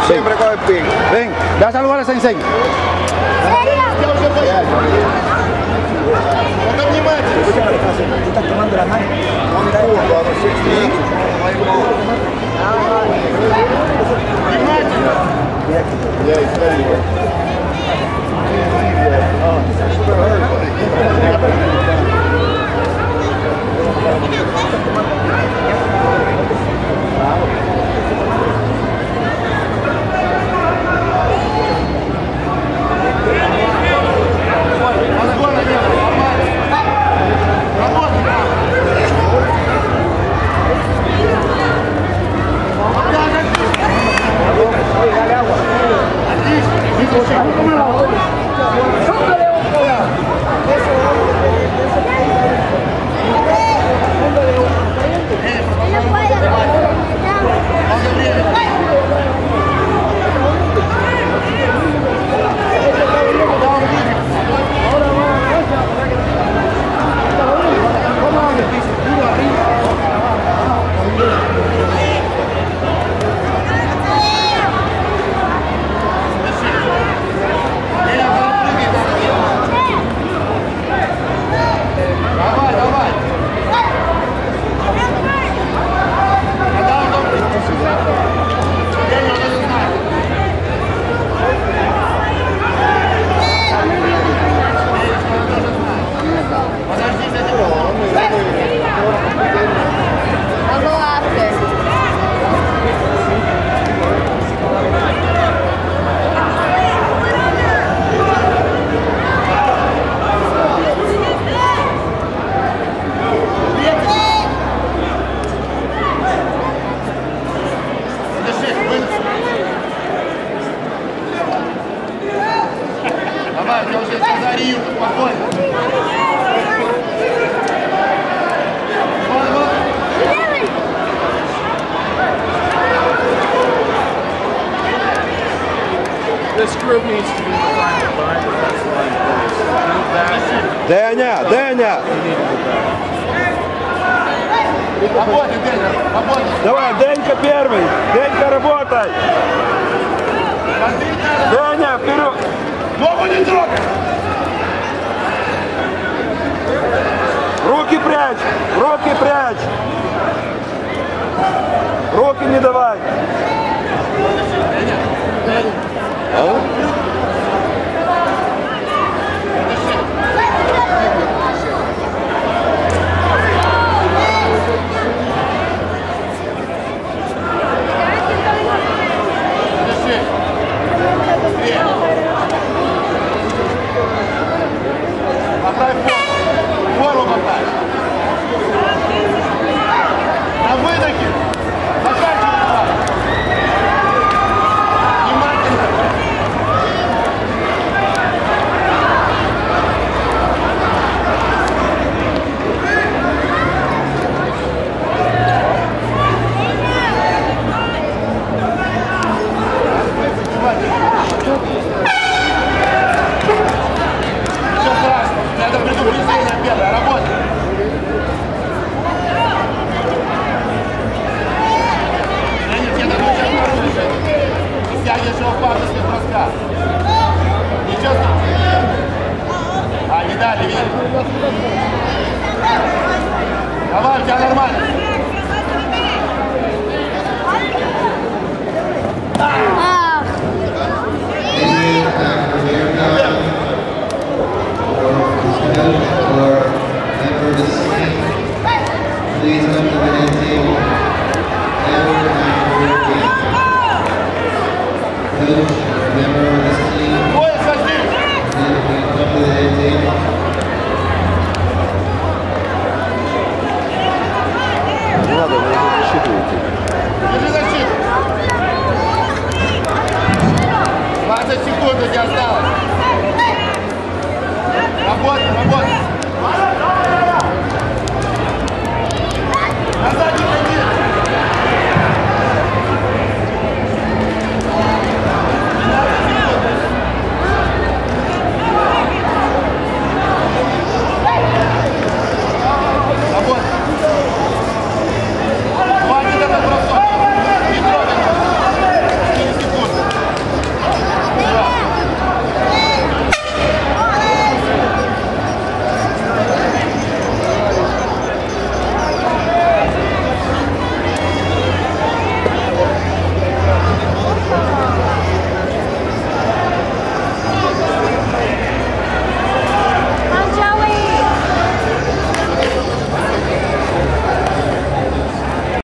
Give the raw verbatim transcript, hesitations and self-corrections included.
Siempre con el pico. Ven, ve a saludar a Sensei. Tú estás tomando la mano. This group needs to be defined by the best line place. Move back. Деня, Деня! Работай, Деня, работай. Давай, Денька первый! Денька, работай! Деня, вперед! Ногу не трогай! Руки прячь! Руки прячь! Руки не давай! А? Поправь форму. Форму поправь. На выдохе. Заканчивай. Внимательно. Ничего страшного. Это предупреждение первое. Работай. Стягиваешь его в паузу без броска. Ничего страшного. А, не дали, видишь? Давай, у тебя нормально. Please come to the head table. Edward and Coach